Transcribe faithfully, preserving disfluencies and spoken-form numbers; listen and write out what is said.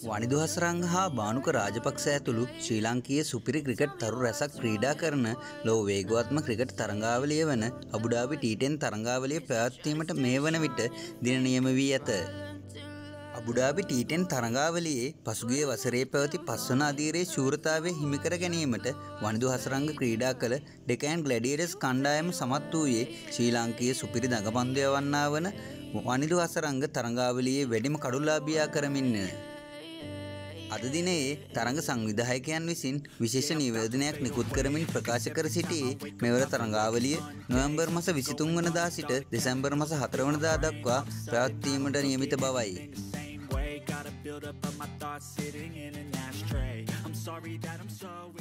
වනිදු හසරංග හා බානුක රාජපක්ෂ ඇතුළු ශ්‍රී ලාංකීය සුපිරි ක්‍රිකට් තරු රැසක් ක්‍රීඩා කරන ලොව වේගවත්ම ක්‍රිකට් තරඟාවලිය වන අබුඩාබි ටී ටෙන් තරඟාවලිය පැවැත්වීමට මේ වන විට දින නියම වී ඇත. අබුඩාබි ටී ටෙන් තරඟාවලියේ පසුගිය වසරේ පැවති පස්වන අදියරේ ශූරතාවය හිමිකර ගැනීමට වනිදු හසරංග ක්‍රීඩා කළ ඩෙකෑන් ග්ලැඩියටර්ස් කණ්ඩායම සමත් වූයේ ශ්‍රී ලාංකීය සුපිරි දඟපන්දු යවන්නා වන වනිදු හසරංග තරඟාවලියේ වැඩිම කඩුලාභියා කරමින්ය. අද දිනයේ තරඟ සංවිධායකයන් විසින් විශේෂ නිවේදනයක් නිකුත් කරමින් ප්‍රකාශ කර සිටියේ මෙවර තරඟාවලිය නොවැම්බර් මාස විසිතුන් වනදා සිට දෙසැම්බර් මාස හතර වනදා දක්වා පැවැත්වීමට නියමිත බවයි. Build up of my thoughts sitting in an ashtray. I'm sorry that I'm so